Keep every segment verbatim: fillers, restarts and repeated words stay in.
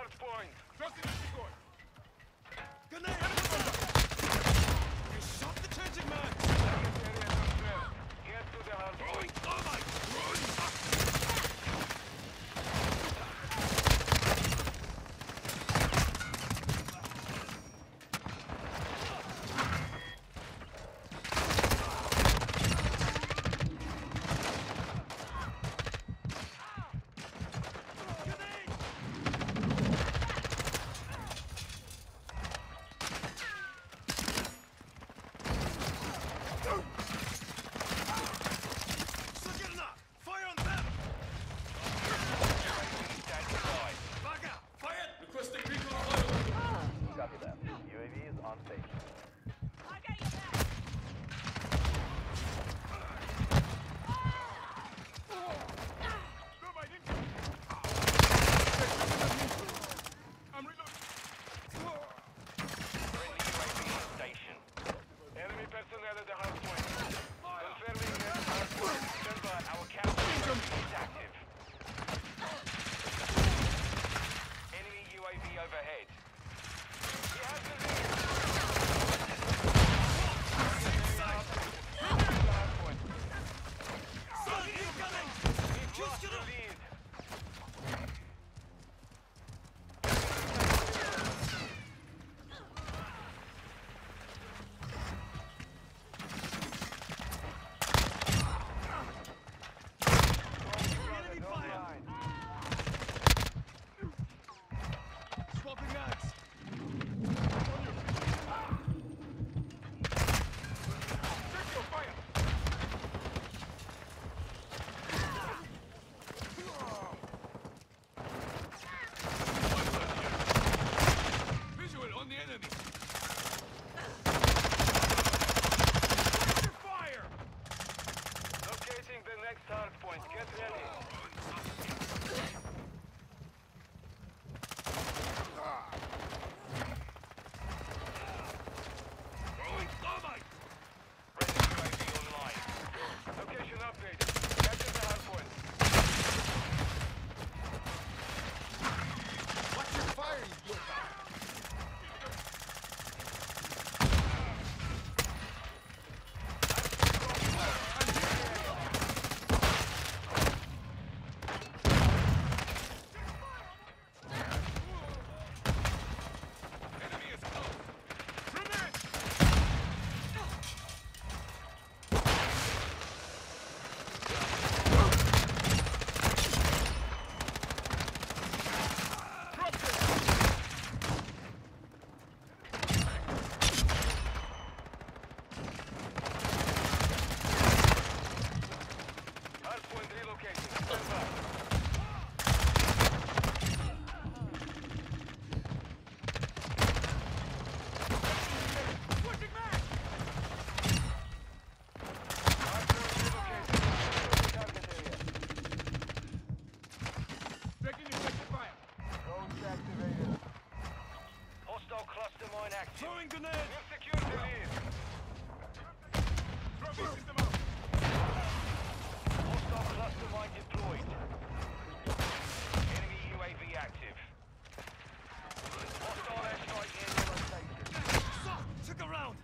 hard point. Trust in the decoy. Grenade! You shot the changing man! Target area confirmed. Get to the hard point. Oh my! Run! Throwing grenade! We've secured the lead. Throw system out! Hostile cluster mine deployed. Enemy U A V active. Hostile airstrike near your location. Stop! Took a round!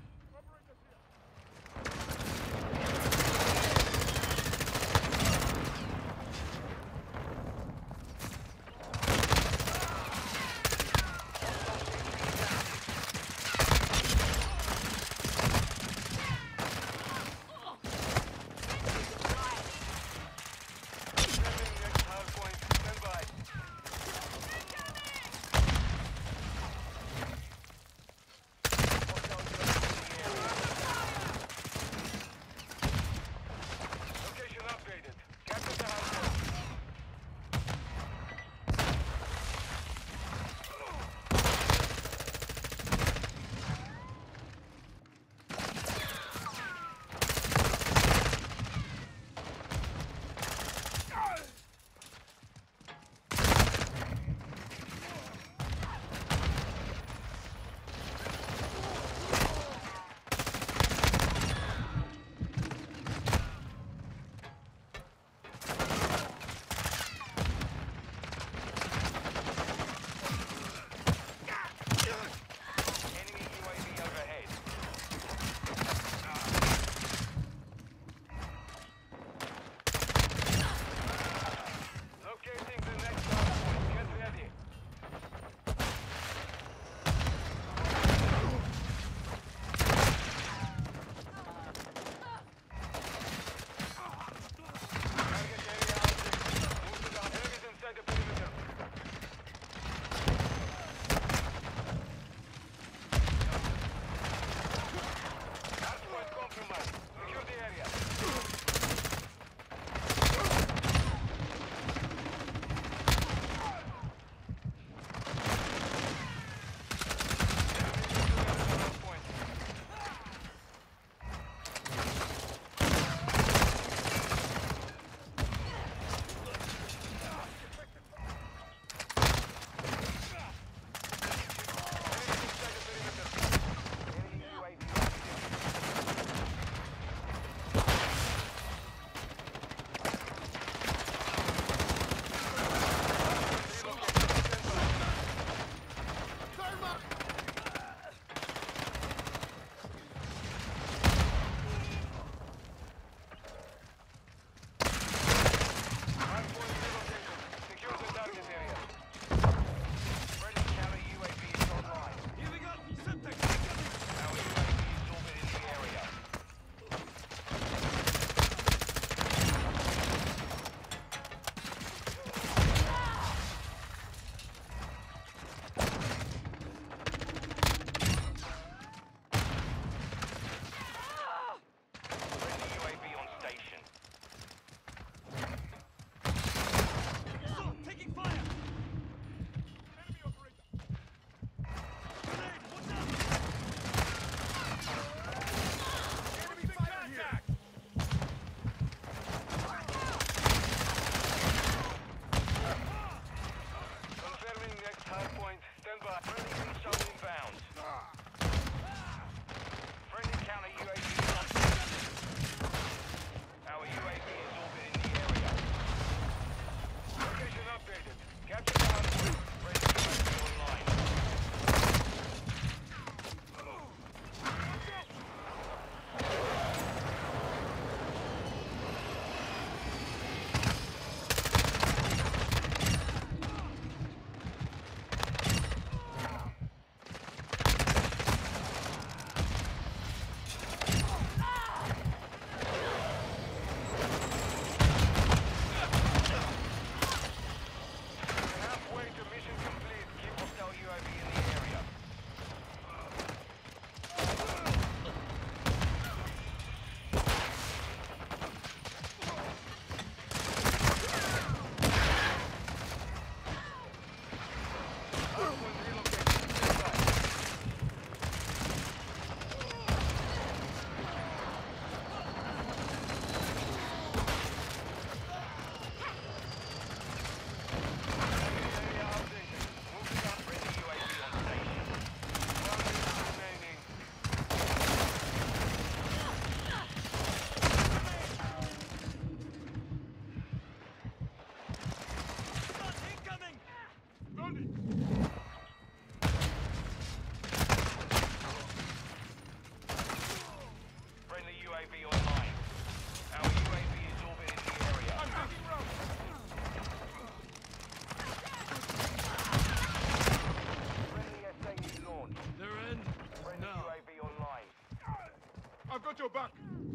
your back.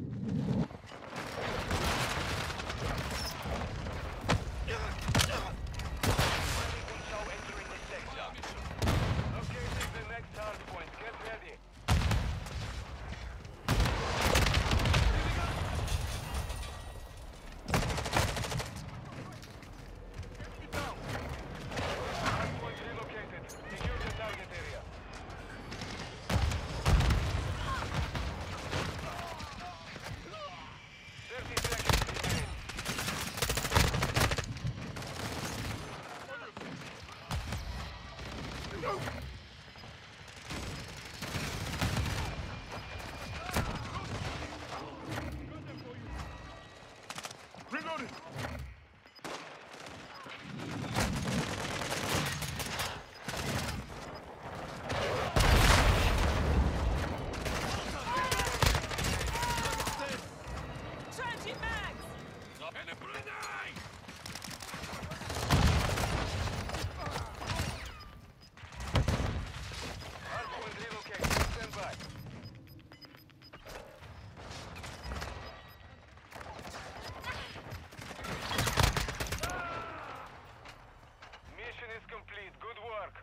Friendly control entering this sector. Locating the next hard point. Get ready. Hard point relocated. Secure the target area. Thirty seconds remain. Reloading. Changing mags! And a grenade! Hardpoint relocated. Stand by. Mission is complete. Good work.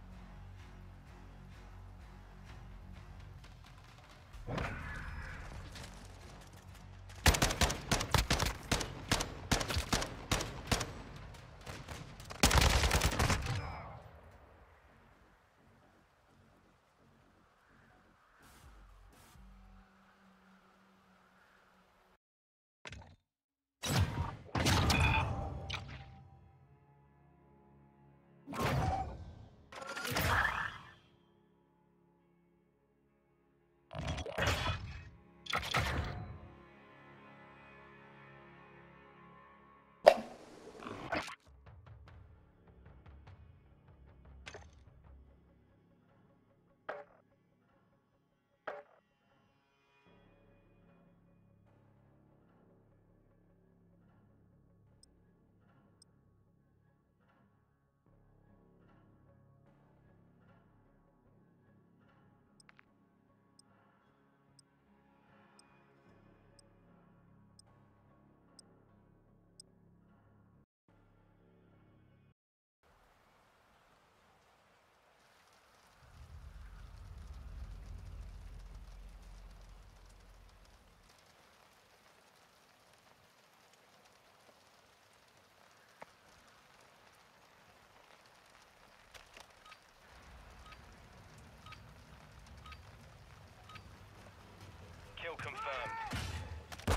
Kill confirmed.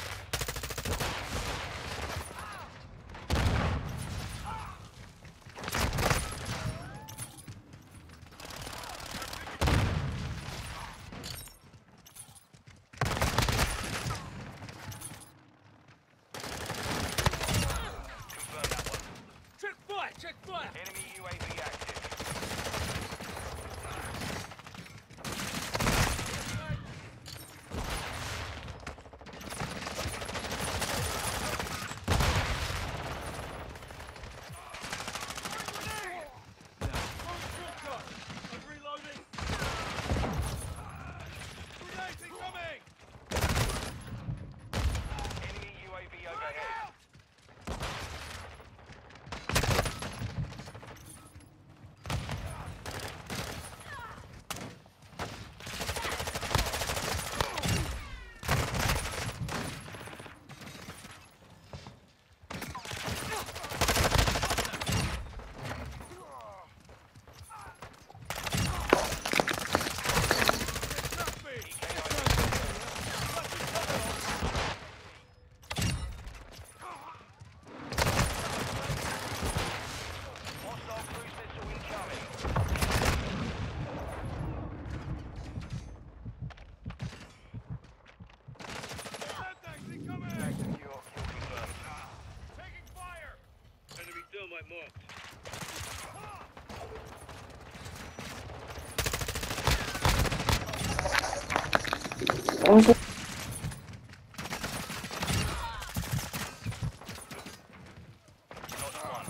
Confirm that one. Check fire! Check fire! Enemy U A V active. I'm reloading! Grenades incoming! Enemy U A V overhead. Hostile cruise missile incoming. Contact incoming! Secure. Kill confirmed. Taking fire! Enemy thermite marked. Not one.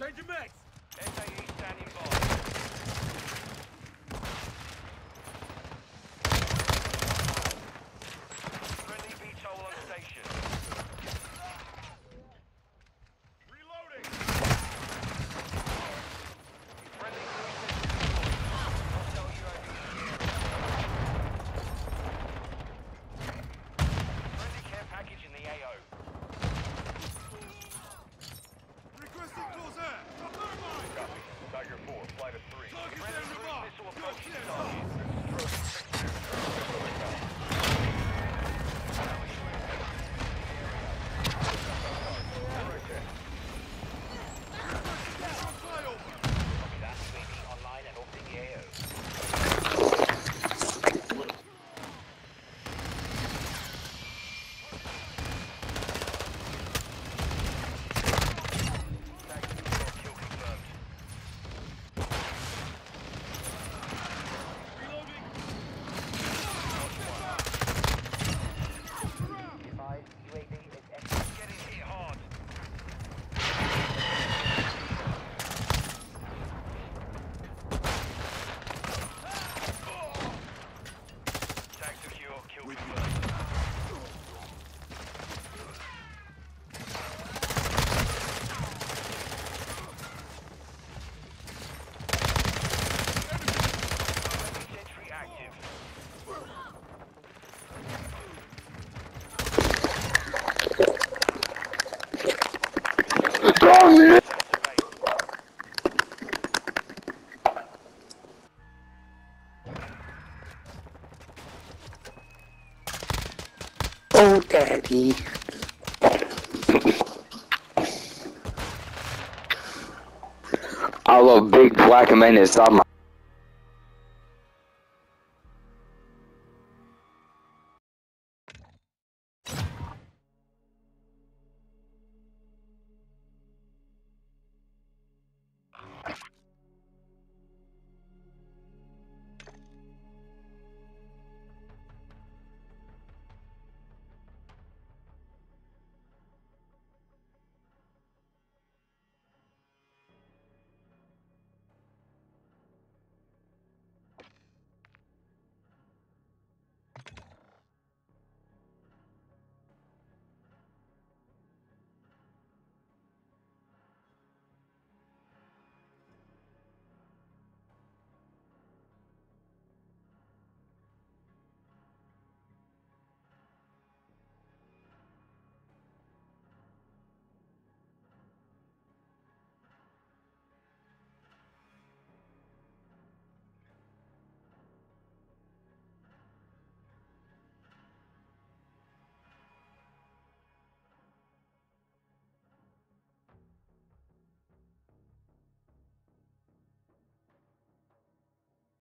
Changing mags. S A E standing by. Friendly V TOL on station. Reloading. Friendly cruise missile. Hostile U A V in the area. Friendly care package in the A O. Requesting close air. Thermite. Copy. Tiger four, flight of three. Target Friendly down the cruise mark. missile Go approaching clear. target. Flyover. That U A V online and opening the A O. Kill confirmed. Reloading. Five U A V is active. Getting hit hard. Tag secure, kill confirmed. Sentry active. Oh, Daddy. I love big black men inside my